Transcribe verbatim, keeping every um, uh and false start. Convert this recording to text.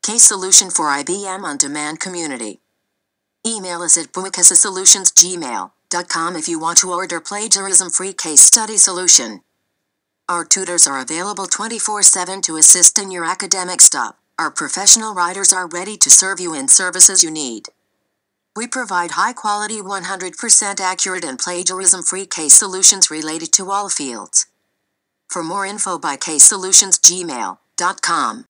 Case solution for I B M On Demand community. Email us at bumikasasolutions gmail dot com if you want to order plagiarism-free case study solution. Our tutors are available twenty-four seven to assist in your academic stuff. Our professional writers are ready to serve you in services you need. We provide high-quality, one hundred percent accurate and plagiarism-free case solutions related to all fields. For more info, by case solutions gmail dot com.